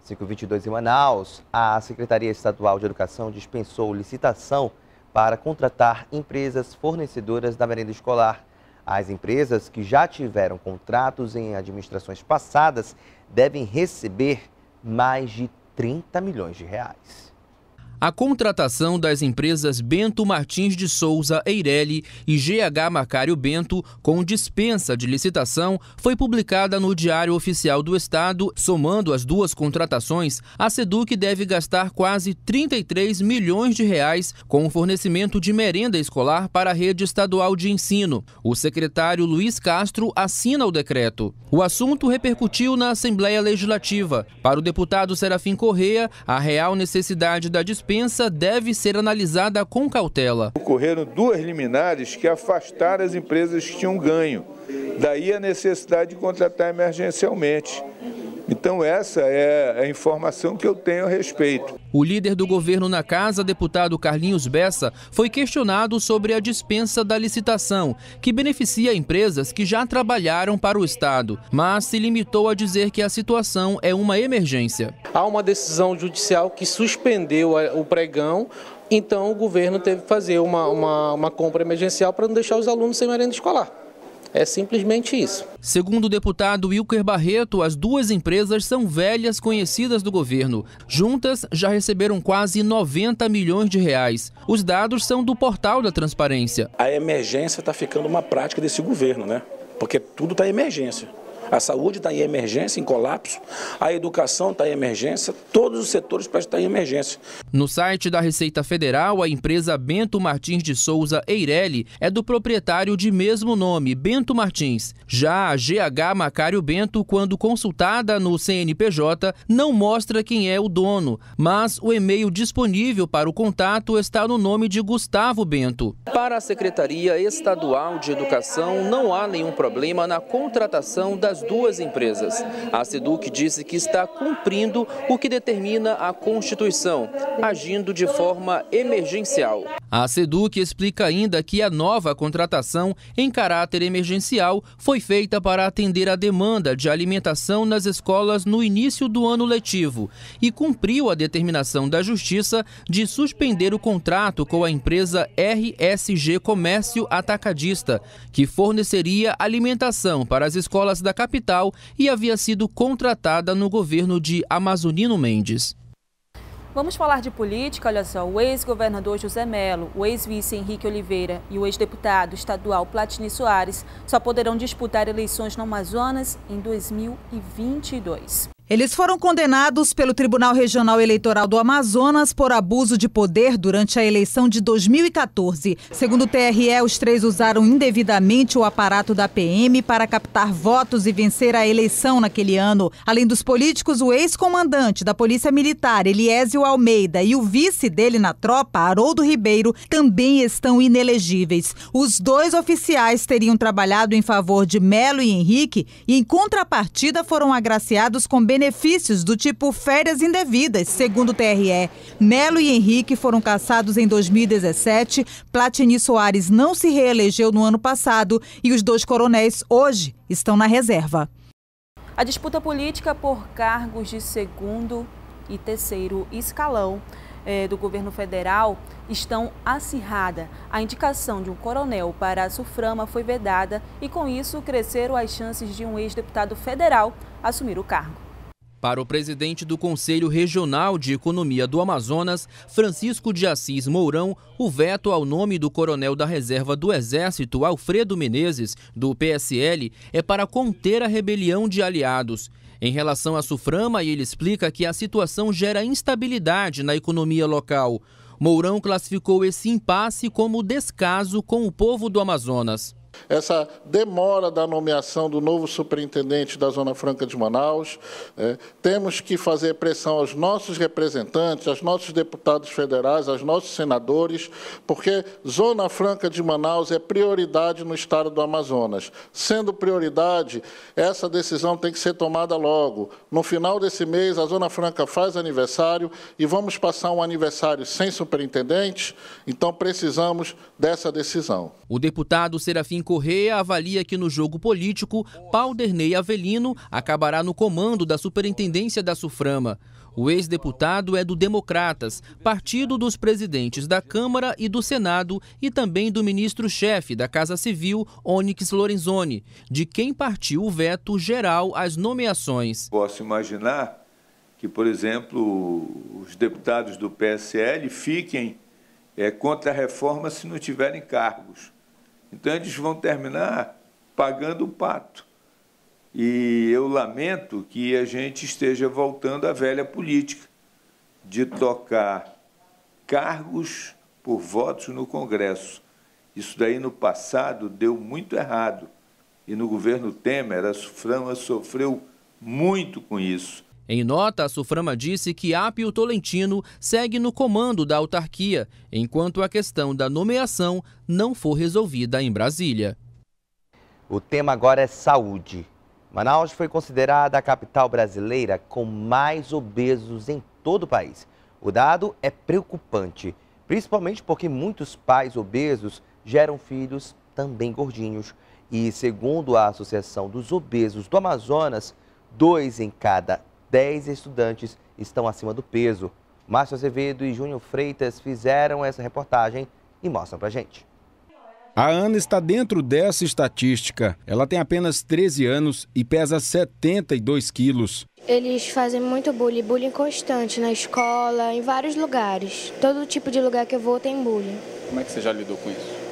5h22 em Manaus, a Secretaria Estadual de Educação dispensou licitação para contratar empresas fornecedoras da merenda escolar. As empresas que já tiveram contratos em administrações passadas devem receber mais de 30 milhões de reais. A contratação das empresas Bento Martins de Souza Eireli e GH Macário Bento, com dispensa de licitação, foi publicada no Diário Oficial do Estado. Somando as duas contratações, a SEDUC deve gastar quase 33 milhões de reais com o fornecimento de merenda escolar para a rede estadual de ensino. O secretário Luiz Castro assina o decreto. O assunto repercutiu na Assembleia Legislativa. Para o deputado Serafim Correia, a real necessidade da dispensa deve ser analisada com cautela. Ocorreram duas liminares que afastaram as empresas que tinham ganho. Daí a necessidade de contratar emergencialmente. Então essa é a informação que eu tenho a respeito. O líder do governo na casa, deputado Carlinhos Bessa, foi questionado sobre a dispensa da licitação, que beneficia empresas que já trabalharam para o Estado, mas se limitou a dizer que a situação é uma emergência. Há uma decisão judicial que suspendeu o pregão, então o governo teve que fazer uma compra emergencial para não deixar os alunos sem merenda escolar. É simplesmente isso. Segundo o deputado Wilker Barreto, as duas empresas são velhas conhecidas do governo. Juntas, já receberam quase 90 milhões de reais. Os dados são do Portal da Transparência. A emergência está ficando uma prática desse governo, né? Porque tudo está em emergência. A saúde está em emergência, em colapso. A educação está em emergência. Todos os setores parecem estar em emergência. No site da Receita Federal, a empresa Bento Martins de Souza Eireli é do proprietário de mesmo nome, Bento Martins. Já a GH Macário Bento, quando consultada no CNPJ, não mostra quem é o dono, mas o e-mail disponível para o contato está no nome de Gustavo Bento. Para a Secretaria Estadual de Educação, não há nenhum problema na contratação das duas empresas. A SEDUC disse que está cumprindo o que determina a Constituição, agindo de forma emergencial. A SEDUC explica ainda que a nova contratação em caráter emergencial foi feita para atender a demanda de alimentação nas escolas no início do ano letivo e cumpriu a determinação da Justiça de suspender o contrato com a empresa RSG Comércio Atacadista, que forneceria alimentação para as escolas da capital e havia sido contratada no governo de Amazonino Mendes. Vamos falar de política, olha só, o ex-governador José Melo, o ex-vice Henrique Oliveira e o ex-deputado estadual Platini Soares só poderão disputar eleições no Amazonas em 2022. Eles foram condenados pelo Tribunal Regional Eleitoral do Amazonas por abuso de poder durante a eleição de 2014. Segundo o TRE, os três usaram indevidamente o aparato da PM para captar votos e vencer a eleição naquele ano. Além dos políticos, o ex-comandante da Polícia Militar, Eliésio Almeida, e o vice dele na tropa, Haroldo Ribeiro, também estão inelegíveis. Os dois oficiais teriam trabalhado em favor de Melo e Henrique e, em contrapartida, foram agraciados com benefícios do tipo férias indevidas, segundo o TRE. Melo e Henrique foram cassados em 2017, Platini Soares não se reelegeu no ano passado e os dois coronéis hoje estão na reserva. A disputa política por cargos de segundo e terceiro escalão do governo federal estão acirrada. A indicação de um coronel para a SUFRAMA foi vedada e, com isso, cresceram as chances de um ex-deputado federal assumir o cargo. Para o presidente do Conselho Regional de Economia do Amazonas, Francisco de Assis Mourão, o veto ao nome do coronel da reserva do Exército, Alfredo Menezes, do PSL, é para conter a rebelião de aliados. Em relação à SUFRAMA, ele explica que a situação gera instabilidade na economia local. Mourão classificou esse impasse como descaso com o povo do Amazonas. Essa demora da nomeação do novo superintendente da Zona Franca de Manaus, temos que fazer pressão aos nossos representantes, aos nossos deputados federais, aos nossos senadores, porque Zona Franca de Manaus é prioridade no estado do Amazonas. Sendo prioridade, essa decisão tem que ser tomada logo. No final desse mês, a Zona Franca faz aniversário e vamos passar um aniversário sem superintendente, então precisamos dessa decisão. O deputado Serafim Joaquim Correa avalia que no jogo político, Paulderney Avelino acabará no comando da superintendência da SUFRAMA. O ex-deputado é do Democratas, partido dos presidentes da Câmara e do Senado e também do ministro-chefe da Casa Civil, Onyx Lorenzoni, de quem partiu o veto geral às nomeações. Posso imaginar que, por exemplo, os deputados do PSL fiquem contra a reforma se não tiverem cargos. Então, eles vão terminar pagando o pato. E eu lamento que a gente esteja voltando à velha política de trocar cargos por votos no Congresso. Isso daí no passado deu muito errado. E no governo Temer, a SUFRAMA sofreu muito com isso. Em nota, a SUFRAMA disse que Apio Tolentino segue no comando da autarquia, enquanto a questão da nomeação não for resolvida em Brasília. O tema agora é saúde. Manaus foi considerada a capital brasileira com mais obesos em todo o país. O dado é preocupante, principalmente porque muitos pais obesos geram filhos também gordinhos. E, segundo a Associação dos Obesos do Amazonas, 2 em cada 10 estudantes estão acima do peso. Márcio Azevedo e Júnior Freitas fizeram essa reportagem e mostram pra gente. A Ana está dentro dessa estatística. Ela tem apenas 13 anos e pesa 72 quilos. Eles fazem muito bullying constante na escola, em vários lugares. Todo tipo de lugar que eu vou tem bullying. Como é que você já lidou com isso?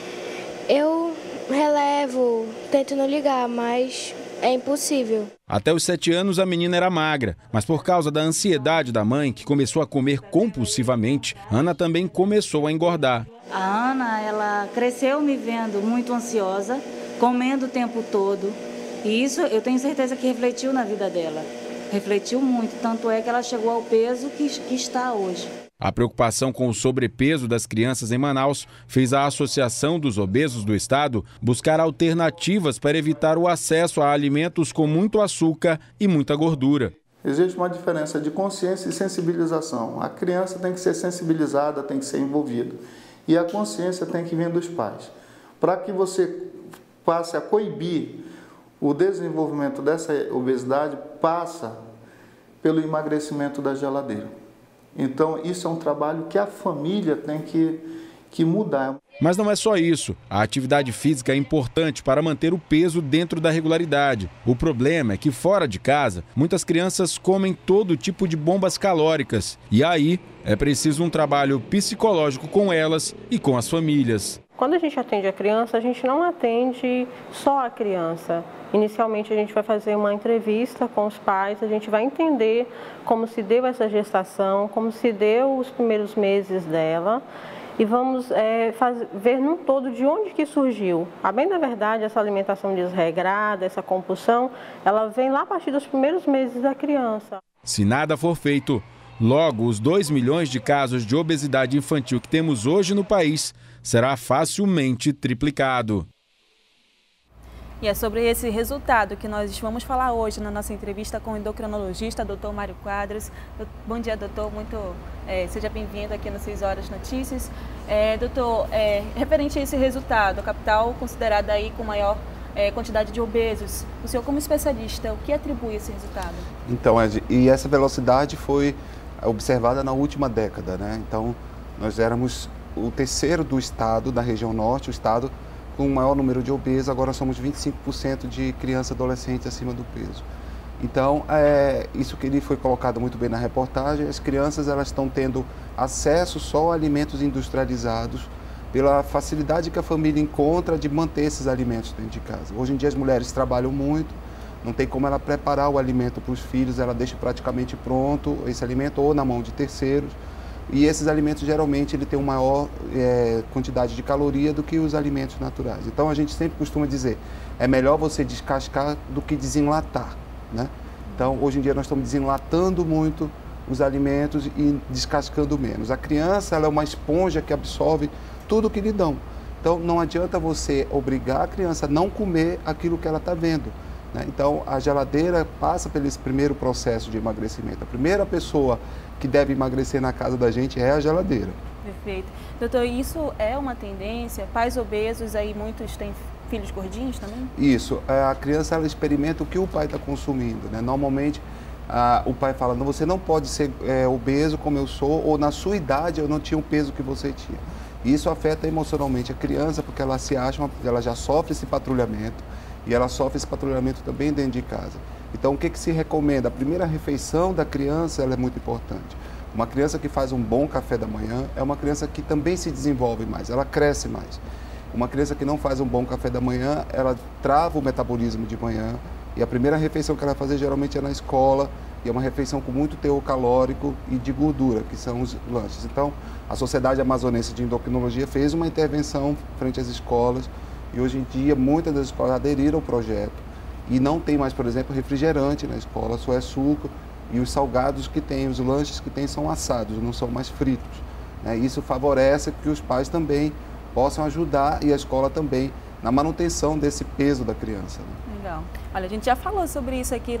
Eu relevo, tento não ligar, mas é impossível. Até os 7 anos a menina era magra, mas por causa da ansiedade da mãe, que começou a comer compulsivamente, Ana também começou a engordar. A Ana, ela cresceu me vendo muito ansiosa, comendo o tempo todo. E isso eu tenho certeza que refletiu na vida dela. Refletiu muito, tanto é que ela chegou ao peso que está hoje. A preocupação com o sobrepeso das crianças em Manaus fez a Associação dos Obesos do Estado buscar alternativas para evitar o acesso a alimentos com muito açúcar e muita gordura. Existe uma diferença de consciência e sensibilização. A criança tem que ser sensibilizada, tem que ser envolvida. E a consciência tem que vir dos pais. Para que você passe a coibir o desenvolvimento dessa obesidade, passa pelo emagrecimento da geladeira. Então, isso é um trabalho que a família tem que mudar. Mas não é só isso. A atividade física é importante para manter o peso dentro da regularidade. O problema é que fora de casa, muitas crianças comem todo tipo de bombas calóricas. E aí, é preciso um trabalho psicológico com elas e com as famílias. Quando a gente atende a criança, a gente não atende só a criança. Inicialmente a gente vai fazer uma entrevista com os pais, a gente vai entender como se deu essa gestação, como se deu os primeiros meses dela e vamos ver num todo de onde que surgiu. A bem da verdade, essa alimentação desregrada, essa compulsão, ela vem lá a partir dos primeiros meses da criança. Se nada for feito, logo os 2 milhões de casos de obesidade infantil que temos hoje no país será facilmente triplicado. E é sobre esse resultado que nós vamos falar hoje na nossa entrevista com o endocrinologista, Dr. Mário Quadros. Bom dia, doutor. Seja bem-vindo aqui no 6 Horas Notícias. Doutor, referente a esse resultado, a capital considerada aí com maior quantidade de obesos, o senhor como especialista, o que atribui esse resultado? Então, e essa velocidade foi observada na última década, né? Então, nós éramos o terceiro do estado, da região norte, o estado com o maior número de obesos, agora somos 25% de crianças e adolescentes acima do peso. Então, isso que ele foi colocado muito bem na reportagem, as crianças elas estão tendo acesso só a alimentos industrializados, pela facilidade que a família encontra de manter esses alimentos dentro de casa. Hoje em dia as mulheres trabalham muito, não tem como ela preparar o alimento para os filhos, ela deixa praticamente pronto esse alimento ou na mão de terceiros. E esses alimentos, geralmente, ele tem uma maior quantidade de caloria do que os alimentos naturais. Então, a gente sempre costuma dizer, é melhor você descascar do que desenlatar, né? Então, hoje em dia, nós estamos desenlatando muito os alimentos e descascando menos. A criança, ela é uma esponja que absorve tudo que lhe dão. Então, não adianta você obrigar a criança a não comer aquilo que ela está vendo, né? Então, a geladeira passa pelo esse primeiro processo de emagrecimento. A primeira pessoa que deve emagrecer na casa da gente é a geladeira. Perfeito. Doutor, isso é uma tendência? Pais obesos, aí muitos têm filhos gordinhos também? Isso, a criança ela experimenta o que o pai está consumindo, né? Normalmente o pai fala, não, você não pode ser obeso como eu sou, ou na sua idade eu não tinha o peso que você tinha. E isso afeta emocionalmente a criança, porque ela se acha, ela já sofre esse patrulhamento, e ela sofre esse patrulhamento também dentro de casa. Então, o que se recomenda? A primeira refeição da criança ela é muito importante. Uma criança que faz um bom café da manhã é uma criança que também se desenvolve mais, ela cresce mais. Uma criança que não faz um bom café da manhã, ela trava o metabolismo de manhã, e a primeira refeição que ela vai fazer geralmente é na escola, e é uma refeição com muito teor calórico e de gordura, que são os lanches. Então, a Sociedade Amazonense de Endocrinologia fez uma intervenção frente às escolas, e hoje em dia muitas das escolas aderiram ao projeto, e não tem mais, por exemplo, refrigerante na escola, só é suco, e os salgados que tem, os lanches que tem são assados, não são mais fritos, né? Isso favorece que os pais também possam ajudar, e a escola também, na manutenção desse peso da criança, né? Legal. Olha, a gente já falou sobre isso aqui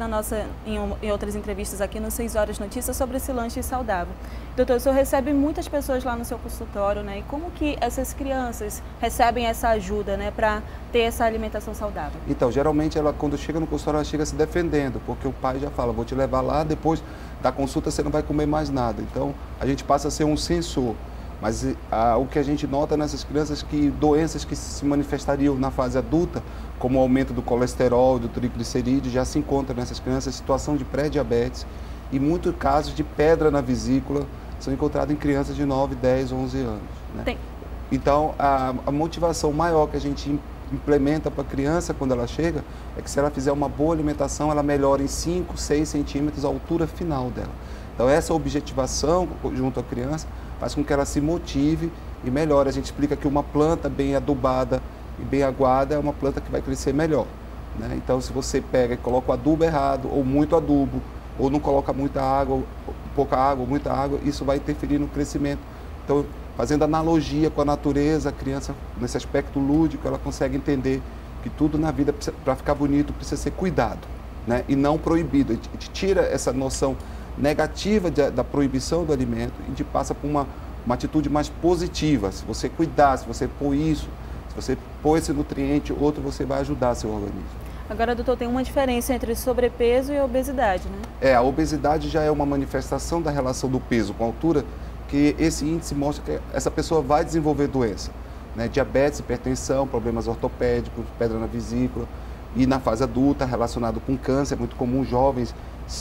em outras entrevistas aqui no 6 Horas Notícias, sobre esse lanche saudável. Doutor, o senhor recebe muitas pessoas lá no seu consultório, né? E como que essas crianças recebem essa ajuda, né, para ter essa alimentação saudável? Então, geralmente, ela quando chega no consultório, ela chega se defendendo, porque o pai já fala, vou te levar lá, depois da consulta você não vai comer mais nada. Então, a gente passa a ser um sensor. Mas o que a gente nota nessas crianças é que doenças que se manifestariam na fase adulta, como o aumento do colesterol, do triglicerídeo, já se encontram nessas crianças, situação de pré-diabetes, e muitos casos de pedra na vesícula são encontrados em crianças de 9, 10, 11 anos. Né? Então, a motivação maior que a gente implementa para a criança quando ela chega é que se ela fizer uma boa alimentação, ela melhora em 5, 6 centímetros a altura final dela. Então, essa objetivação junto à criança faz com que ela se motive e melhore. A gente explica que uma planta bem adubada e bem aguada é uma planta que vai crescer melhor, né? Então, se você pega e coloca o adubo errado, ou muito adubo, ou não coloca muita água, pouca água, muita água, isso vai interferir no crescimento. Então, fazendo analogia com a natureza, a criança, nesse aspecto lúdico, ela consegue entender que tudo na vida, para ficar bonito, precisa ser cuidado, né? E não proibido. A gente tira essa noção negativa da proibição do alimento e te passa por uma atitude mais positiva. Se você cuidar, se você pôr isso, se você pôr esse nutriente, outro, você vai ajudar seu organismo. Agora, doutor, tem uma diferença entre sobrepeso e obesidade, né? A obesidade já é uma manifestação da relação do peso com a altura, que esse índice mostra que essa pessoa vai desenvolver doença, né? Diabetes, hipertensão, problemas ortopédicos, pedra na vesícula, e na fase adulta, relacionado com câncer, é muito comum jovens,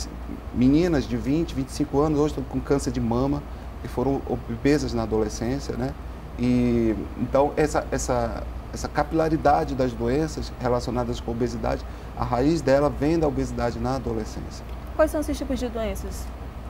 meninas de 20, 25 anos, hoje estão com câncer de mama, que foram obesas na adolescência, né? E então essa capilaridade das doenças relacionadas com a obesidade, a raiz dela vem da obesidade na adolescência. Quais são esses tipos de doenças?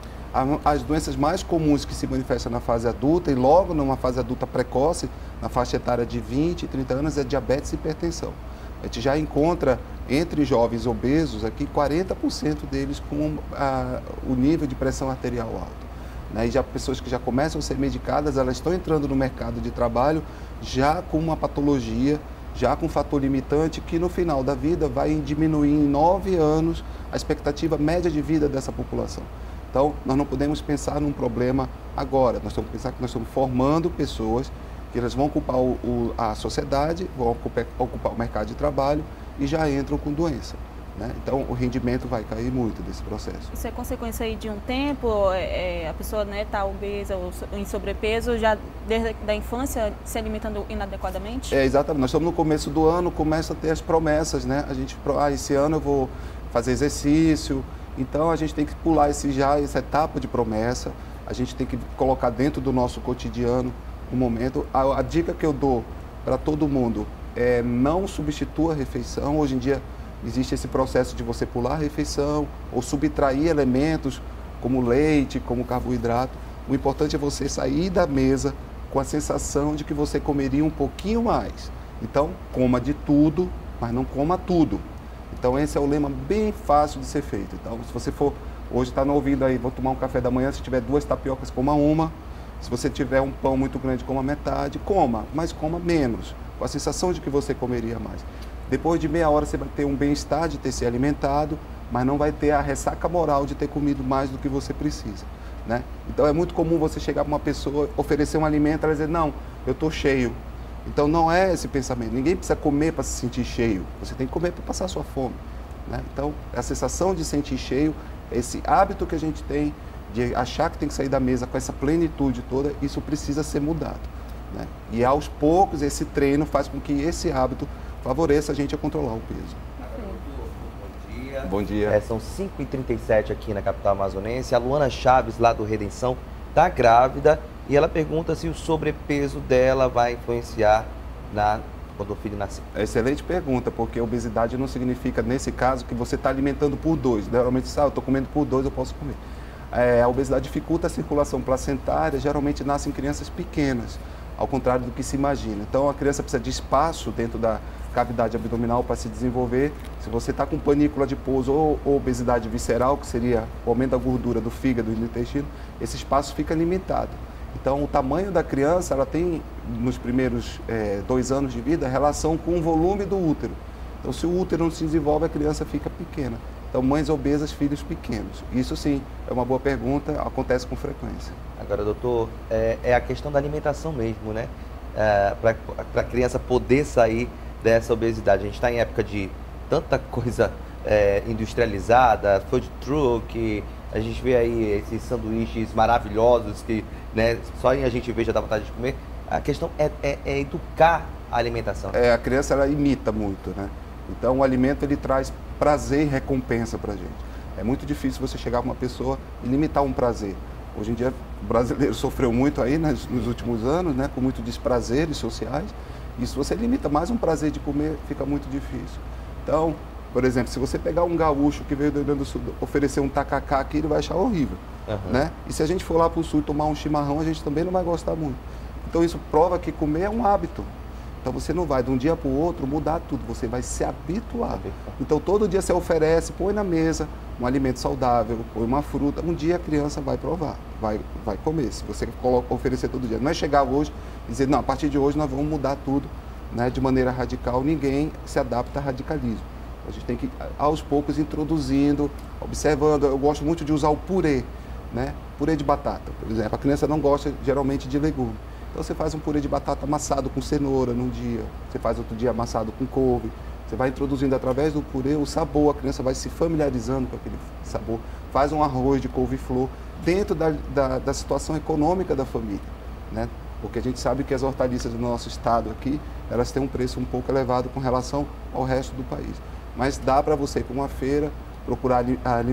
As doenças mais comuns que se manifestam na fase adulta e logo numa fase adulta precoce, na faixa etária de 20 e 30 anos, é diabetes e hipertensão. A gente já encontra entre jovens obesos aqui 40% deles com o nível de pressão arterial alto, né? E já pessoas que já começam a ser medicadas, elas estão entrando no mercado de trabalho já com uma patologia, já com um fator limitante que no final da vida vai diminuir em 9 anos a expectativa média de vida dessa população. Então, nós não podemos pensar num problema agora, nós temos que pensar que nós estamos formando pessoas que elas vão ocupar a sociedade, vão ocupar o mercado de trabalho e já entram com doença, né? Então, o rendimento vai cair muito desse processo. Isso é consequência aí de um tempo? A pessoa, né, está obesa ou em sobrepeso já desde a infância se alimentando inadequadamente? Exatamente. Nós estamos no começo do ano, começa a ter as promessas, né? A gente, esse ano eu vou fazer exercício, então a gente tem que pular essa etapa de promessa, a gente tem que colocar dentro do nosso cotidiano um momento. A dica que eu dou para todo mundo é não substitua a refeição. Hoje em dia existe esse processo de você pular a refeição ou subtrair elementos como leite, como carboidrato. O importante é você sair da mesa com a sensação de que você comeria um pouquinho mais. Então, coma de tudo, mas não coma tudo. Então, esse é o lema bem fácil de ser feito. Então, se você for, hoje está no ouvido aí, vou tomar um café da manhã, se tiver 2 tapiocas, coma uma. Se você tiver um pão muito grande, coma metade, coma, mas coma menos, com a sensação de que você comeria mais. Depois de meia hora você vai ter um bem-estar de ter se alimentado, mas não vai ter a ressaca moral de ter comido mais do que você precisa, né? Então é muito comum você chegar para uma pessoa, oferecer um alimento, ela dizer, não, eu estou cheio. Então não é esse pensamento. Ninguém precisa comer para se sentir cheio. Você tem que comer para passar a sua fome, né? Então a sensação de sentir cheio, esse hábito que a gente tem de achar que tem que sair da mesa com essa plenitude toda, isso precisa ser mudado, né? E aos poucos esse treino faz com que esse hábito favoreça a gente a controlar o peso. Bom dia. São 5h37 aqui na capital amazonense. A Luana Chaves, lá do Redenção, está grávida e ela pergunta se o sobrepeso dela vai influenciar quando o filho nascer. Excelente pergunta, porque obesidade não significa, nesse caso, que você está alimentando por 2. Geralmente, eu estou comendo por 2, eu posso comer. A obesidade dificulta a circulação placentária, geralmente nasce em crianças pequenas, ao contrário do que se imagina. Então, a criança precisa de espaço dentro da cavidade abdominal para se desenvolver. Se você está com panícula adiposa ou obesidade visceral, que seria o aumento da gordura do fígado e do intestino, esse espaço fica limitado. Então, o tamanho da criança, ela tem, nos primeiros 2 anos de vida, relação com o volume do útero. Então, se o útero não se desenvolve, a criança fica pequena. Então, mães obesas, filhos pequenos. Isso sim, é uma boa pergunta, acontece com frequência. Agora, doutor, é a questão da alimentação mesmo, né? Para a criança poder sair dessa obesidade. A gente está em época de tanta coisa industrializada, food truck, a gente vê aí esses sanduíches maravilhosos que, né, só em a gente ver já dá vontade de comer. A questão é educar a alimentação. A criança, ela imita muito, né? Então, o alimento, ele traz prazer e recompensa para a gente. É muito difícil você chegar para uma pessoa e limitar um prazer. Hoje em dia, o brasileiro sofreu muito aí nos últimos anos, né, com muitos desprazeres sociais. E se você limita mais um prazer de comer, fica muito difícil. Então, por exemplo, se você pegar um gaúcho que veio do Rio Grande do Sul oferecer um tacacá aqui, ele vai achar horrível, né? E se a gente for lá para o sul e tomar um chimarrão, a gente também não vai gostar muito. Então, isso prova que comer é um hábito. Então, você não vai de um dia para o outro mudar tudo, você vai se habituar. Então, todo dia você oferece, põe na mesa um alimento saudável, põe uma fruta. Um dia a criança vai provar, vai comer. Se você oferecer todo dia. Não é chegar hoje e dizer, não, a partir de hoje nós vamos mudar tudo, né, de maneira radical. Ninguém se adapta a radicalismo. A gente tem que, aos poucos, introduzindo, observando. Eu gosto muito de usar o purê, né? Purê de batata, por exemplo. A criança não gosta, geralmente, de legume. Então, você faz um purê de batata amassado com cenoura num dia, você faz outro dia amassado com couve. Você vai introduzindo através do purê o sabor, a criança vai se familiarizando com aquele sabor. Faz um arroz de couve-flor dentro da situação econômica da família, né? Porque a gente sabe que as hortaliças do nosso estado aqui, elas têm um preço um pouco elevado com relação ao resto do país. Mas dá para você ir para uma feira, procurar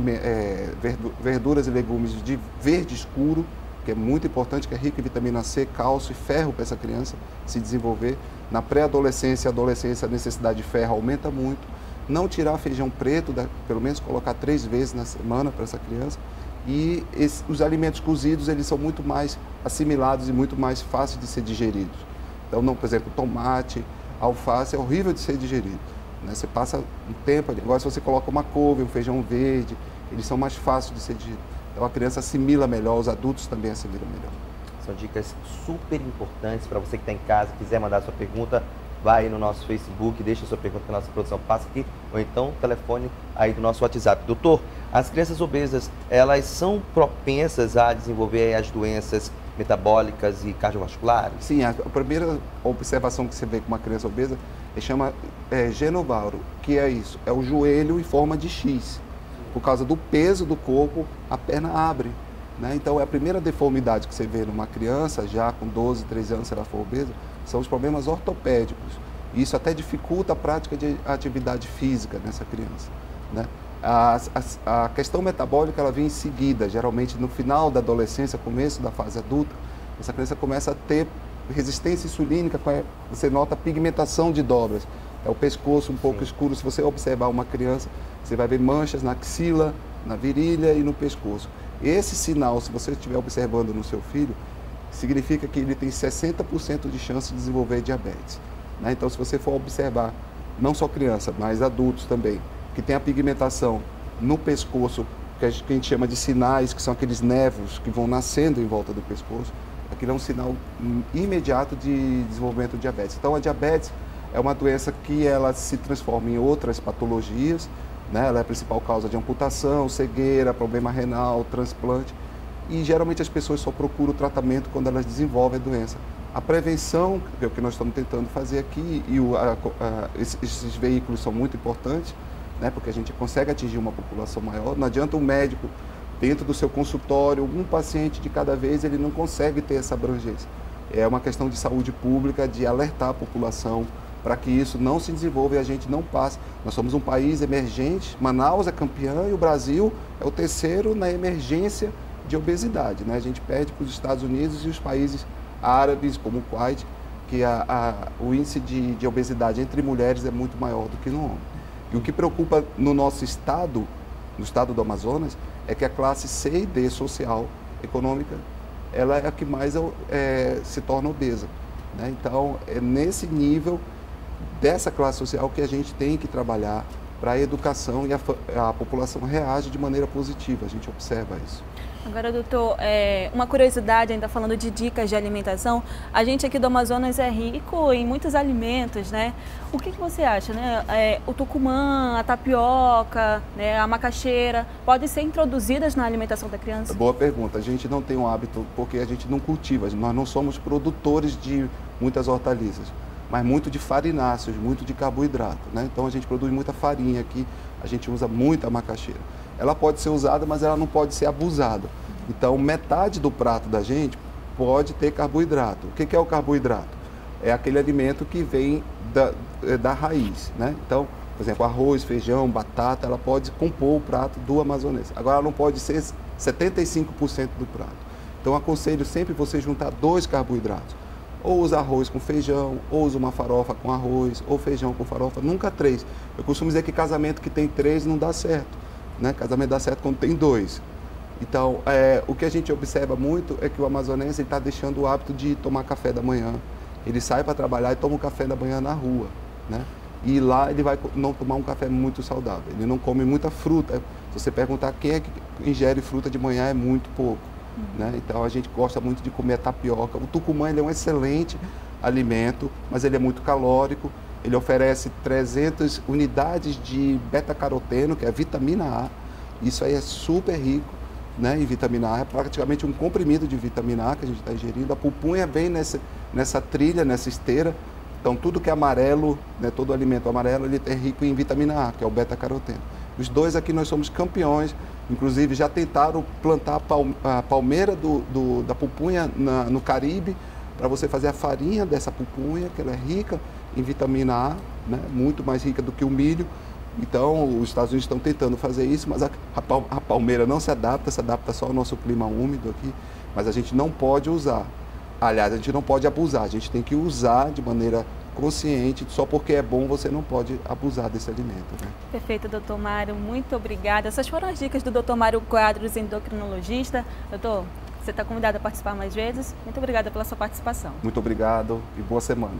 verduras e legumes de verde escuro, que é muito importante, que é rico em vitamina C, cálcio e ferro para essa criança se desenvolver. Na pré-adolescência e adolescência, a necessidade de ferro aumenta muito. Não tirar feijão preto, pelo menos colocar 3 vezes na semana para essa criança. E os alimentos cozidos, eles são muito mais assimilados e muito mais fáceis de ser digeridos. Então, por exemplo, tomate, alface é horrível de ser digerido, né? Você passa um tempo ali. Agora, se você coloca uma couve, um feijão verde, eles são mais fáceis de ser digeridos. Então, a criança assimila melhor, os adultos também assimilam melhor. São dicas super importantes para você que está em casa, quiser mandar sua pergunta, vai no nosso Facebook, deixa sua pergunta que a nossa produção passa aqui, ou então o telefone aí do nosso WhatsApp. Doutor, as crianças obesas, elas são propensas a desenvolver as doenças metabólicas e cardiovasculares? Sim, a primeira observação que você vê com uma criança obesa chama genovauro, que é isso, é o joelho em forma de X. Por causa do peso do corpo, a perna abre, né? Então, é a primeira deformidade que você vê numa criança, já com 12, 13 anos, se ela for obesa, são os problemas ortopédicos. E isso até dificulta a prática de atividade física nessa criança, né? A questão metabólica, ela vem em seguida, geralmente no final da adolescência, começo da fase adulta, essa criança começa a ter resistência insulínica, você nota a pigmentação de dobras. É o pescoço um pouco escuro. Se você observar uma criança, você vai ver manchas na axila, na virilha e no pescoço. Esse sinal, se você estiver observando no seu filho, significa que ele tem 60% de chance de desenvolver diabetes, né? Então, se você for observar, não só criança, mas adultos também, que tem a pigmentação no pescoço, que a gente chama de sinais, que são aqueles nervos que vão nascendo em volta do pescoço, aquilo é um sinal imediato de desenvolvimento de diabetes. Então, a diabetes é uma doença que ela se transforma em outras patologias, né? Ela é a principal causa de amputação, cegueira, problema renal, transplante. E geralmente as pessoas só procuram o tratamento quando elas desenvolvem a doença. A prevenção, que é o que nós estamos tentando fazer aqui, e esses veículos são muito importantes, né, porque a gente consegue atingir uma população maior. Não adianta um médico, dentro do seu consultório, um paciente de cada vez, ele não consegue ter essa abrangência. É uma questão de saúde pública, de alertar a população para que isso não se desenvolva e a gente não passe. Nós somos um país emergente, Manaus é campeã e o Brasil é o terceiro na emergência de obesidade, né? A gente perde para os Estados Unidos e os países árabes, como o Kuwait, que o índice de obesidade entre mulheres é muito maior do que no homem. E o que preocupa no nosso estado, no estado do Amazonas, é que a classe C e D social, econômica, ela é a que mais se torna obesa, né? Então, é nesse nível dessa classe social que a gente tem que trabalhar para a educação e a população reage de maneira positiva, a gente observa isso. Agora, doutor, uma curiosidade, ainda falando de dicas de alimentação, a gente aqui do Amazonas é rico em muitos alimentos, né? O que você acha, né? O tucumã, a tapioca, né? A macaxeira, podem ser introduzidas na alimentação da criança? Boa pergunta. A gente não tem um hábito, porque a gente não cultiva, nós não somos produtores de muitas hortaliças, mas muito de farináceos, muito de carboidrato, né? Então a gente produz muita farinha aqui, a gente usa muita macaxeira. Ela pode ser usada, mas ela não pode ser abusada. Então, metade do prato da gente pode ter carboidrato. O que é o carboidrato? É aquele alimento que vem da raiz, né? Então, por exemplo, arroz, feijão, batata, ela pode compor o prato do amazonense. Agora, ela não pode ser 75% do prato. Então, aconselho sempre você juntar 2 carboidratos. Ou usa arroz com feijão, ou usa uma farofa com arroz, ou feijão com farofa, nunca 3. Eu costumo dizer que casamento que tem 3 não dá certo, né? Casamento dá certo quando tem 2. Então, o que a gente observa muito é que o amazonense está deixando o hábito de tomar café da manhã. Ele sai para trabalhar e toma um café da manhã na rua, né? E lá ele vai não tomar um café muito saudável. Ele não come muita fruta. Se você perguntar quem é que ingere fruta de manhã, é muito pouco, né? Então, a gente gosta muito de comer tapioca. O tucumã ele é um excelente alimento, mas ele é muito calórico. Ele oferece 300 unidades de beta-caroteno, que é vitamina A. Isso aí é super rico, né, em vitamina A. É praticamente um comprimido de vitamina A que a gente está ingerindo. A pupunha vem nessa trilha, nessa esteira. Então, tudo que é amarelo, né, todo alimento amarelo, ele é rico em vitamina A, que é o beta-caroteno. Os 2 aqui nós somos campeões. Inclusive, já tentaram plantar a palmeira da pupunha no Caribe, para você fazer a farinha dessa pupunha, que ela é rica em vitamina A, né? Muito mais rica do que o milho. Então, os Estados Unidos estão tentando fazer isso, mas a palmeira não se adapta só ao nosso clima úmido aqui, mas a gente não pode usar. Aliás, a gente não pode abusar, a gente tem que usar de maneira consciente, só porque é bom você não pode abusar desse alimento, né? Perfeito, doutor Mário, muito obrigada. Essas foram as dicas do doutor Mário Quadros, endocrinologista. Doutor, você está convidado a participar mais vezes. Muito obrigada pela sua participação. Muito obrigado e boa semana.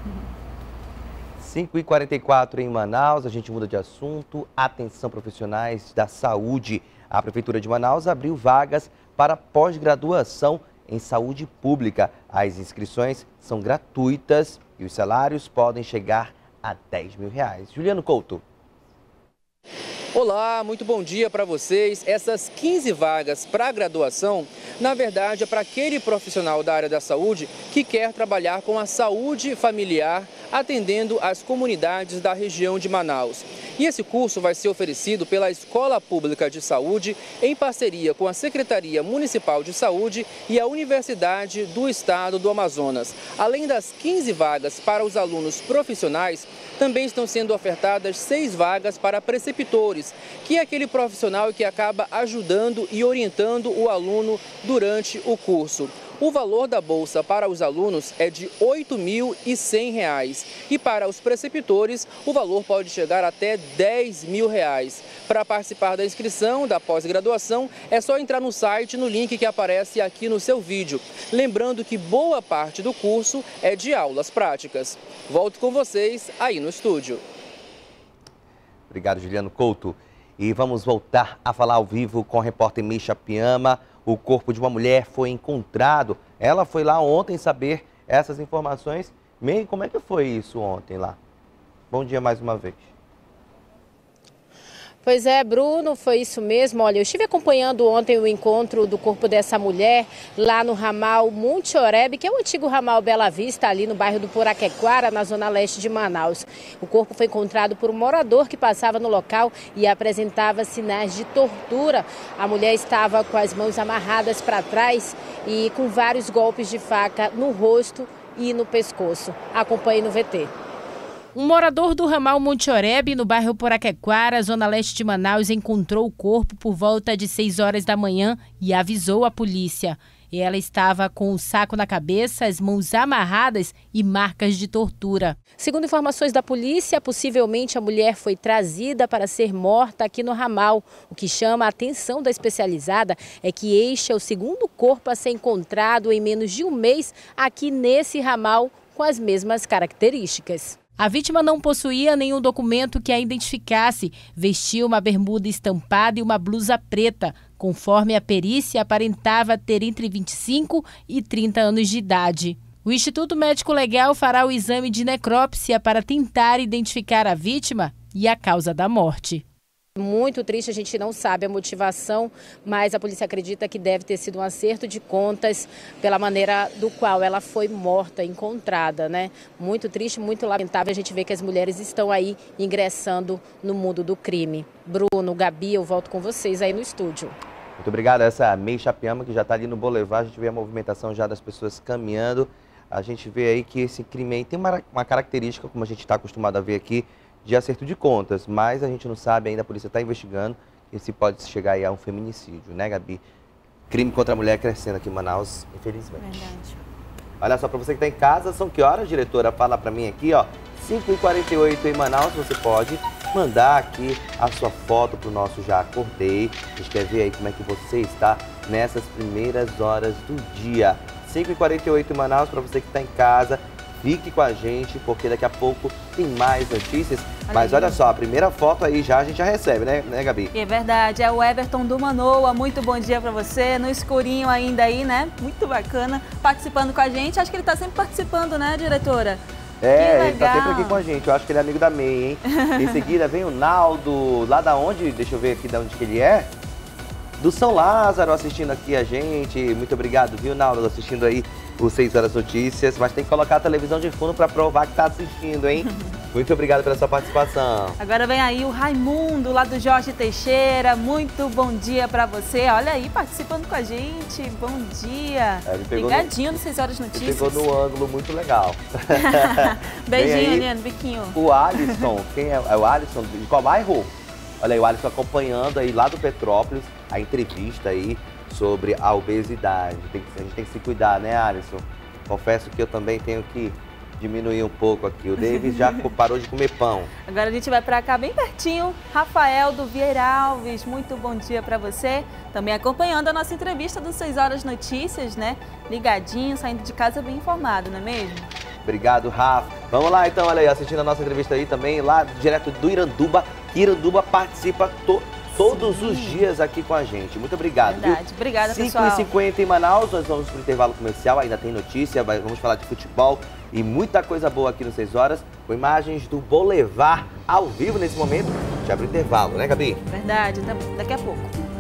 5h44 em Manaus, a gente muda de assunto. Atenção, profissionais da saúde. A Prefeitura de Manaus abriu vagas para pós-graduação em saúde pública. As inscrições são gratuitas e os salários podem chegar a R$10 mil. Juliano Couto. Olá, muito bom dia para vocês. Essas 15 vagas para graduação, na verdade, é para aquele profissional da área da saúde que quer trabalhar com a saúde familiar, atendendo as comunidades da região de Manaus. E esse curso vai ser oferecido pela Escola Pública de Saúde, em parceria com a Secretaria Municipal de Saúde e a Universidade do Estado do Amazonas. Além das 15 vagas para os alunos profissionais, também estão sendo ofertadas 6 vagas para preceptores, que é aquele profissional que acaba ajudando e orientando o aluno durante o curso. O valor da bolsa para os alunos é de R$ 8.100 e para os preceptores o valor pode chegar até R$10 mil. Para participar da inscrição da pós-graduação é só entrar no site no link que aparece aqui no seu vídeo. Lembrando que boa parte do curso é de aulas práticas. Volto com vocês aí no estúdio. Obrigado, Juliano Couto. E vamos voltar a falar ao vivo com a repórter Misha Piama. O corpo de uma mulher foi encontrado. Ela foi lá ontem saber essas informações. Meio, como é que foi isso ontem lá? Bom dia mais uma vez. Pois é, Bruno, foi isso mesmo. Olha, eu estive acompanhando ontem o encontro do corpo dessa mulher lá no ramal Monte Oreb, que é o antigo ramal Bela Vista, ali no bairro do Poraquequara, na zona leste de Manaus. O corpo foi encontrado por um morador que passava no local e apresentava sinais de tortura. A mulher estava com as mãos amarradas para trás e com vários golpes de faca no rosto e no pescoço. Acompanhe no VT. Um morador do ramal Monte Oreb, no bairro Poraquequara, zona leste de Manaus, encontrou o corpo por volta de 6 horas da manhã e avisou a polícia. Ela estava com um saco na cabeça, as mãos amarradas e marcas de tortura. Segundo informações da polícia, possivelmente a mulher foi trazida para ser morta aqui no ramal. O que chama a atenção da especializada é que este é o segundo corpo a ser encontrado em menos de um mês aqui nesse ramal com as mesmas características. A vítima não possuía nenhum documento que a identificasse, vestia uma bermuda estampada e uma blusa preta. Conforme a perícia, aparentava ter entre 25 e 30 anos de idade. O Instituto Médico Legal fará o exame de necrópsia para tentar identificar a vítima e a causa da morte. Muito triste, a gente não sabe a motivação, mas a polícia acredita que deve ter sido um acerto de contas pela maneira do qual ela foi morta, encontrada, né? Muito triste, muito lamentável a gente ver que as mulheres estão aí ingressando no mundo do crime. Bruno, Gabi, eu volto com vocês aí no estúdio. Muito obrigado. Essa é a May Chapiama, que já está ali no Boulevard. A gente vê a movimentação já das pessoas caminhando. A gente vê aí que esse crime aí tem uma característica, como a gente está acostumado a ver aqui, de acerto de contas, mas a gente não sabe ainda, a polícia está investigando e se pode chegar aí a um feminicídio, né, Gabi? Crime contra a mulher crescendo aqui em Manaus, infelizmente. Verdade. Olha só, para você que está em casa, são que horas, diretora? Fala para mim aqui, ó, 5h48 em Manaus. Você pode mandar aqui a sua foto para o nosso Já Acordei. A gente quer ver aí como é que você está nessas primeiras horas do dia. 5h48 em Manaus, para você que está em casa. Fique com a gente, porque daqui a pouco tem mais notícias. Mas olha só, a primeira foto aí já a gente já recebe, né Gabi? É verdade, é o Everton do Manoa. Muito bom dia pra você, no escurinho ainda aí, né? Muito bacana, participando com a gente. Acho que ele tá sempre participando, né, diretora? É, ele tá sempre aqui com a gente. Eu acho que ele é amigo da May, hein? Em seguida vem o Naldo, lá da onde? Deixa eu ver aqui de onde que ele é. Do São Lázaro, assistindo aqui a gente. Muito obrigado, viu, Naldo, assistindo aí o 6 Horas Notícias. Mas tem que colocar a televisão de fundo para provar que tá assistindo, hein? Muito obrigado pela sua participação. Agora vem aí o Raimundo, lá do Jorge Teixeira. Muito bom dia para você. Olha aí, participando com a gente. Bom dia. Ligadinho no 6 Horas Notícias. Pegou no ângulo muito legal. Beijinho, Eliane, biquinho. O Alisson, quem é? É o Alisson de qual bairro? Olha aí, o Alisson acompanhando aí lá do Petrópolis a entrevista aí sobre a obesidade. A gente tem que se cuidar, né, Alisson? Confesso que eu também tenho que diminuir um pouco aqui. O Davis já parou de comer pão. Agora a gente vai para cá bem pertinho. Rafael do Vieira Alves, muito bom dia para você. Também acompanhando a nossa entrevista do 6 Horas Notícias, né? Ligadinho, saindo de casa bem informado, não é mesmo? Obrigado, Rafa. Vamos lá então, olha aí, assistindo a nossa entrevista aí também, lá direto do Iranduba. Iranduba participa todos os dias aqui com a gente. Muito obrigado. Verdade. Viu? Obrigada, pessoal. 5h50 em Manaus, nós vamos para o intervalo comercial, ainda tem notícia, vamos falar de futebol e muita coisa boa aqui no 6 Horas, com imagens do Boulevard ao vivo nesse momento. Já abre o intervalo, né, Gabi? Verdade, daqui a pouco.